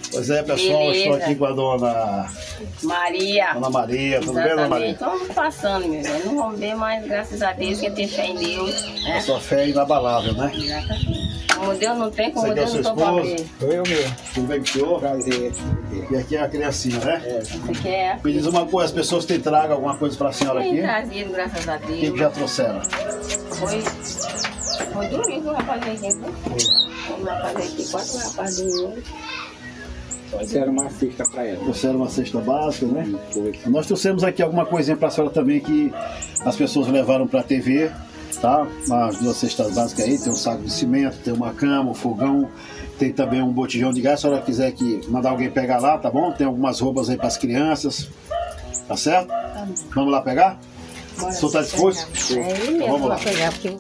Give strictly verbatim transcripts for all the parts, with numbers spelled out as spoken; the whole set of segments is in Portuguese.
Pois é, pessoal, Beleza. estou aqui com a dona Maria. Dona Maria, tudo bem, dona Maria? Estamos passando, meu velho. Não vamos ver, mas graças a Deus, que tem fé em Deus. A Né? sua fé é inabalável, né? Como Deus não tem, como Você Deus aqui é não o tô seu pra esposo? ver. Sou eu mesmo. Tudo bem com o senhor? Prazer. E aqui é a criancinha, né? É. Você quer? Me diz uma coisa, as pessoas têm trago alguma coisa para a senhora Tem aqui? trazido, graças a O que, Deus. que já trouxeram? Foi, foi domingo o rapaz veio aqui, né? O rapaz veio aqui, quatro rapazes domingo. Trouxeram uma cesta pra ela. Trouxeram uma cesta básica, né? Foi. Nós trouxemos aqui alguma coisinha para a senhora também que as pessoas levaram para a T V, tá? Umas duas cestas básicas aí, tem um saco de cimento, tem uma cama, um fogão, tem também um botijão de gás, se a senhora quiser que mandar alguém pegar lá, tá bom? Tem algumas roupas aí para as crianças, tá certo? Tá bom. Vamos lá pegar? Bora. O senhor tá disposto? É ele mesmo, Vamos lá. vou pegar, porque...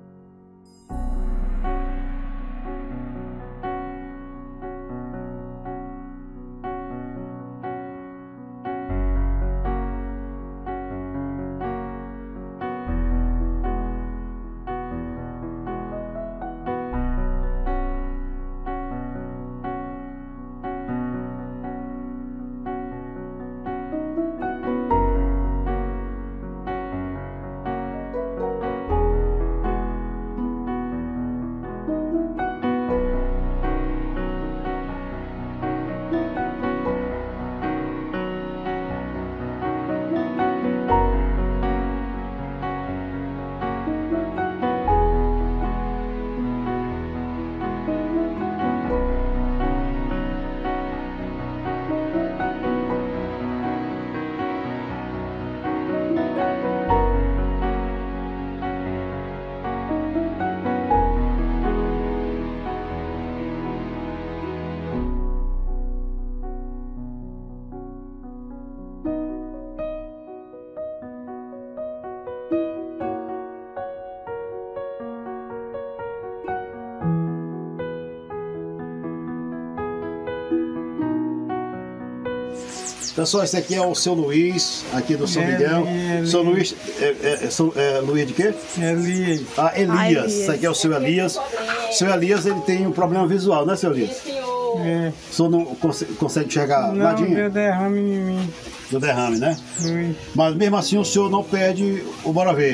Pessoal, esse aqui é o seu Luiz, aqui do São É, Miguel. é, Seu Luiz, é, é, é, São- é Luiz de quê? Elias. Ah, Elias. Ai, Elias. Esse aqui é o seu Elias. Seu Elias, ele tem um problema visual, né, seu Elias? Senhor. É. O senhor não conse- consegue enxergar Não, nadinha deu derrame em mim. do derrame, né? Foi. Mas mesmo assim o senhor não perde o Bora Ver.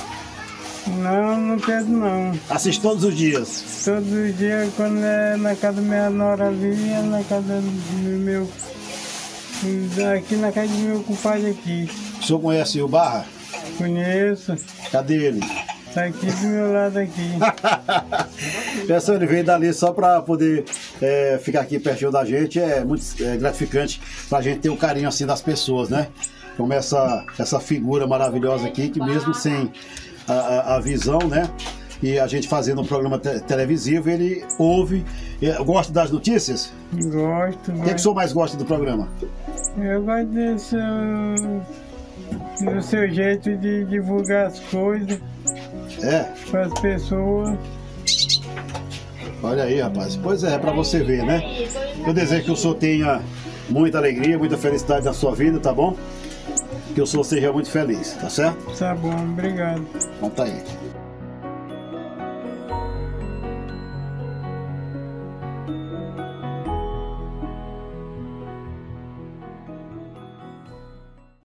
Não, não quero não. Assiste todos os dias. Todos os dias, quando é na casa da minha nora ali, é na casa do meu... Aqui na casa do meu compadre aqui. O senhor conhece o Barra? Conheço. Cadê ele? Tá aqui do meu lado aqui. Pessoal, ele veio dali só para poder é, ficar aqui pertinho da gente. É muito é, gratificante para a gente ter o carinho assim das pessoas, né? Como essa, essa figura maravilhosa aqui, que mesmo sem a, a, a visão, né? E a gente fazendo um programa te televisivo, ele ouve. Eu gosto das notícias? Gosto, O que, que o senhor mais gosta do programa? Eu gosto desse, do seu jeito de divulgar as coisas É? para as pessoas. Olha aí, rapaz. Pois é, para você ver, né? Eu desejo que o senhor tenha muita alegria, muita felicidade na sua vida, tá bom? Que o senhor seja muito feliz, tá certo? Tá bom, obrigado. Então tá aí.